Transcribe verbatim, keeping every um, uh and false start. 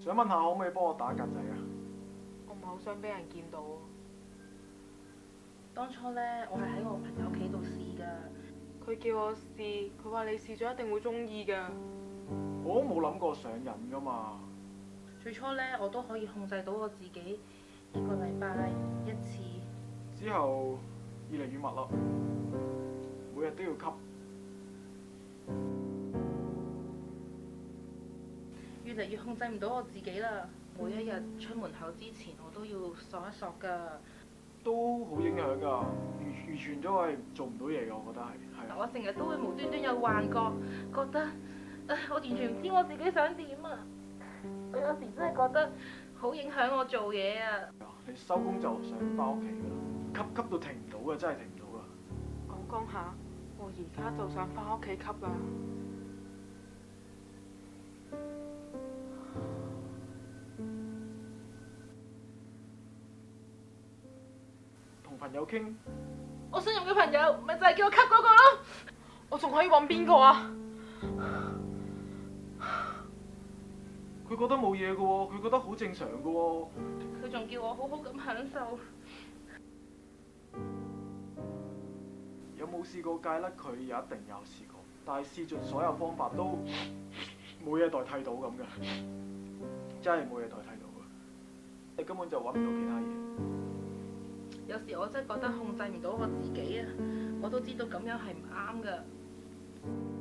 想問下可唔可以幫我打格仔啊？ 我唔係好想俾人見到。 當初咧，我係喺我朋友屋企度試㗎。 佢叫我試，佢話你試咗一定會中意㗎。 我都冇諗過上癮㗎嘛。 最初咧，我都可以控制到我自己一個禮拜一次。 之後越嚟越密啦，每日都要吸。 越嚟越控制唔到我自己啦！每一日出門口之前，我都要索一索㗎。 都好影響㗎，完完全都係做唔到嘢㗎，我覺得係係。 我成日都會無端端有幻覺，覺得唉，我完全唔知我自己想點啊！我有時真係覺得好影響我做嘢啊！ 你收工就想翻屋企㗎啦，吸吸到停唔到㗎，真係停唔到㗎。 講講下，我而家就想翻屋企吸啦。 同朋友傾， 我信任嘅朋友，咪就係叫我吸嗰個咯。 我仲可以揾邊個啊？ 佢覺得冇嘢㗎喎，佢覺得好正常㗎喎。 佢仲叫我好好咁享受。 有冇試過戒甩佢？又一定有試過，但係試盡所有方法都冇嘢代替到咁嘅，真係冇嘢代替到嘅。你根本就揾唔到其他嘢。 有時我真係覺得控制唔到我自己啊！我都知道咁樣係唔啱㗎。